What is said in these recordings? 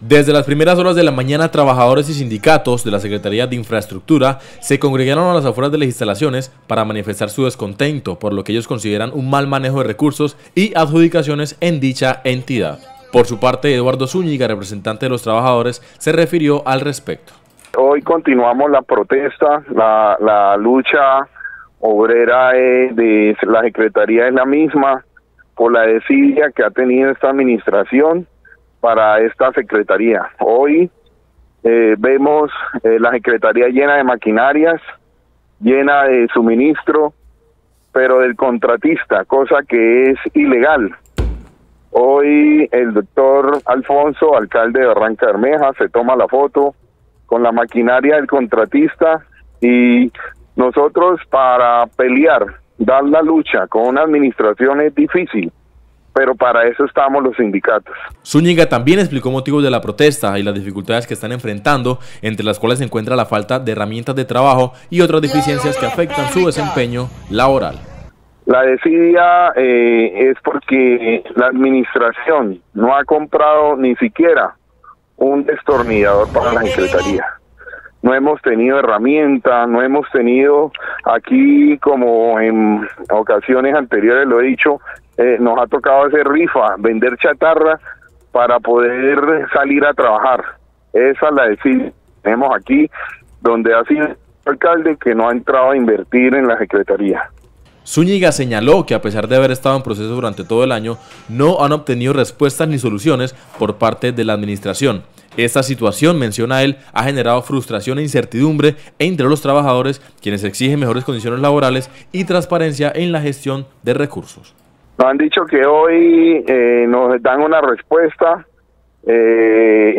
Desde las primeras horas de la mañana, trabajadores y sindicatos de la Secretaría de Infraestructura se congregaron a las afueras de las instalaciones para manifestar su descontento por lo que ellos consideran un mal manejo de recursos y adjudicaciones en dicha entidad. Por su parte, Eduardo Zúñiga, representante de los trabajadores, se refirió al respecto. Hoy continuamos la protesta, la lucha obrera de la Secretaría es la misma por la desidia que ha tenido esta administración para esta Secretaría. Hoy vemos la Secretaría llena de maquinarias, llena de suministro, pero del contratista, cosa que es ilegal. Hoy el doctor Alfonso, alcalde de Barranca Bermeja, se toma la foto con la maquinaria del contratista y nosotros para pelear, dar la lucha con una administración es difícil, pero para eso estamos los sindicatos. Zúñiga también explicó motivos de la protesta y las dificultades que están enfrentando, entre las cuales se encuentra la falta de herramientas de trabajo y otras deficiencias que afectan su desempeño laboral. La desidia es porque la administración no ha comprado ni siquiera un destornillador para la Secretaría. No hemos tenido herramientas, no hemos tenido aquí, como en ocasiones anteriores lo he dicho, nos ha tocado hacer rifa, vender chatarra para poder salir a trabajar. Esa es la desidia que tenemos aquí, donde ha sido el alcalde que no ha entrado a invertir en la Secretaría. Zúñiga señaló que a pesar de haber estado en proceso durante todo el año, no han obtenido respuestas ni soluciones por parte de la administración. Esta situación, menciona él, ha generado frustración e incertidumbre entre los trabajadores, quienes exigen mejores condiciones laborales y transparencia en la gestión de recursos. Nos han dicho que hoy nos dan una respuesta de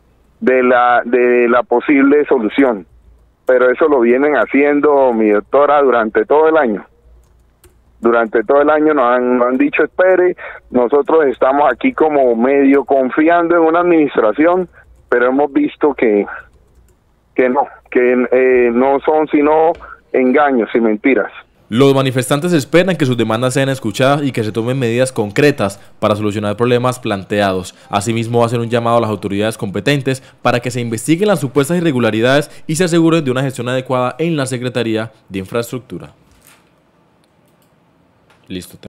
la posible solución, pero eso lo vienen haciendo, mi doctora, durante todo el año. Durante todo el año nos han dicho espere, nosotros estamos aquí como medio confiando en una administración, pero hemos visto que no son sino engaños y mentiras. Los manifestantes esperan que sus demandas sean escuchadas y que se tomen medidas concretas para solucionar problemas planteados. Asimismo, hacen un llamado a las autoridades competentes para que se investiguen las supuestas irregularidades y se aseguren de una gestión adecuada en la Secretaría de Infraestructura. Listo.